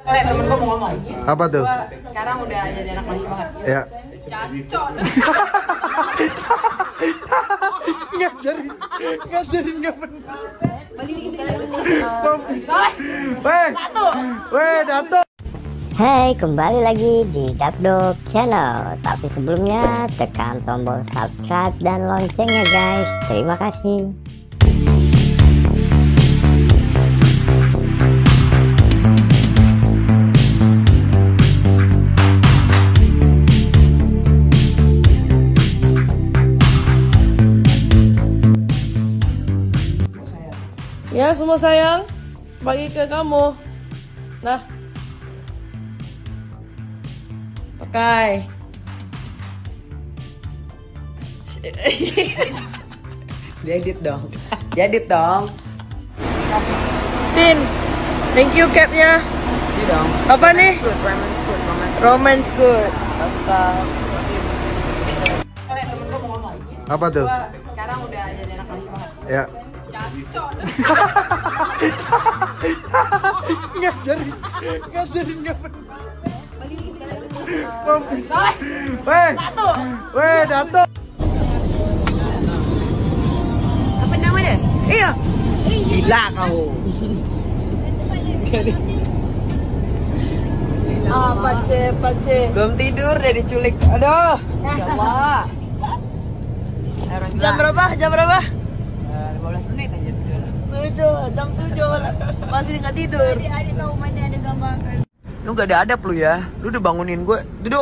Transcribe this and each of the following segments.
Oleh temen gue mau ngomong. Apa tuh? Gua sekarang udah jadi anak manis banget. Ya. Cacok. Ngajarin nggak benar. Weh, Dato. Hai, kembali lagi di Dabdog Channel. Tapi sebelumnya tekan tombol subscribe dan loncengnya guys. Terima kasih. Ya semua sayang, bagi ke kamu. Nah, pakai. Diedit dong. Diedit dong. Sin, thank you capnya. Iya dong. Apa nih? Good, romance good, Romance good. Mantap. Oleh temen gue mau ngomong. Apa tuh? Gua sekarang udah jadi anak manis banget. Ya. Cacok. Ngajarin nggak benar. Weh, Dato. Apa namanya? Iya. Gila kau. Pace. Belum tidur udah diculik. Aduh. Ya Allah. Jam berapa? 15 menit aja tidur. Jam 7. Masih nggak tidur. Adik tahu mana ada gambar. Lu gak ada adab lu ya. Lu udah bangunin gue. Duduk.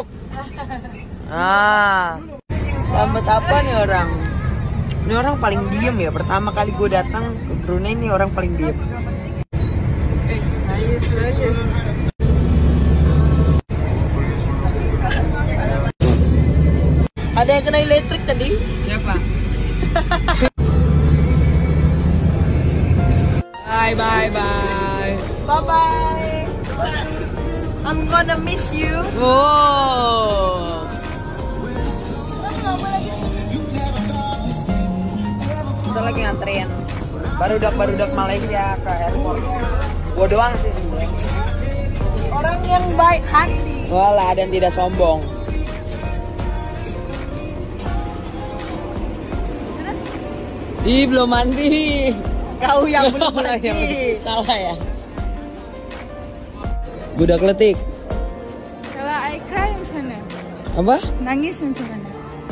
Selamat apa nih orang? Ini orang paling diem ya. Pertama kali gue datang ke Brunei ini orang paling diem. Ada yang kena elektrik tadi? Siapa? Bye. Bye. I'm gonna miss you. Wow. Kita lagi nganterin barudak Malaysia ke airport. Gua doang sih sebenarnya. Orang yang baik hati. Walah dan tidak sombong. Ih, belum mandi. Kau yang belum mandi. Salah ya. Budak letik. Kalau I cry macam mana? Apa? Nangis macam mana?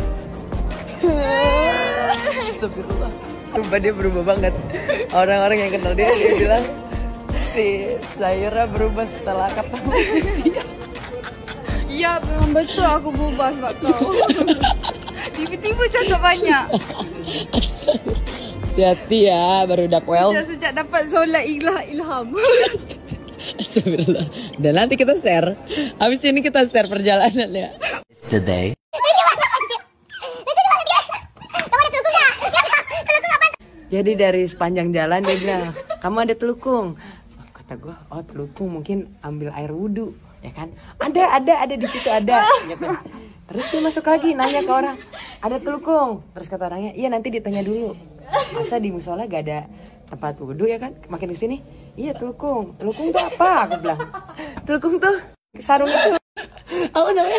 Astagfirullah. Sumpah dia berubah banget. Orang-orang yang kenal dia bilang si Zaira berubah setelah ketemu dia. Ya, memang betul aku berubah sebab kau. Tiba-tiba cakap banyak. Hati-hati ya, barudak well. Sejak dapat solat ilham. Astagfirullah. Dan nanti kita share. Habis ini kita share perjalanan ya. Today. Jadi dari sepanjang jalan dia bilang, kamu ada telukung. Kata gue, oh telukung mungkin ambil air wudhu, ya kan? Ada di situ ada. Gitu. Terus dia masuk lagi nanya ke orang, ada telukung. Terus kata orangnya, iya nanti ditanya dulu. Masa di musola gak ada tempat wudhu ya kan? Makin kesini, iya telukung. Telukung tuh apa? Aku bilang, telukung tuh sarung itu. Apa namanya?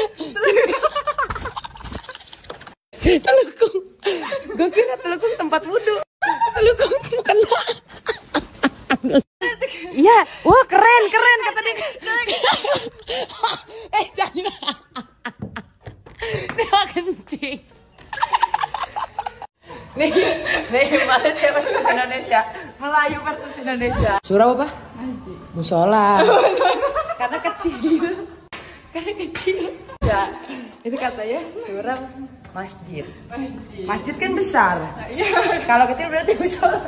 Telukung. Gue kira telukung tempat wudhu. Telukung kena. Iya, wah keren kata dia. Jangan. Dia kencing. Nih Malaysia versus Indonesia, Melayu versus Indonesia. Surau apa? Masjid. Musola. Karena kecil. Ya, itu katanya surau masjid. Masjid kan besar. Kalau kecil berarti musola.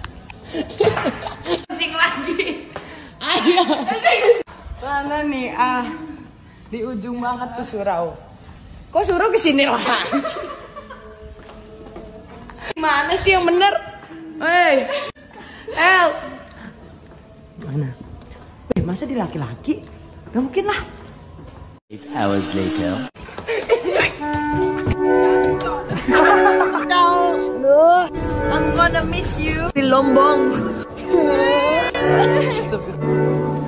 Kencing lagi. Ayo. Mana nih? Di ujung banget tuh surau. Kok surau kesini lah? Mana sih yang bener? Hei, El. Mana? Masa di laki-laki? Gak mungkin lah. 8 hours later. I'm gonna miss you. Di Lombong. Astagfirullah.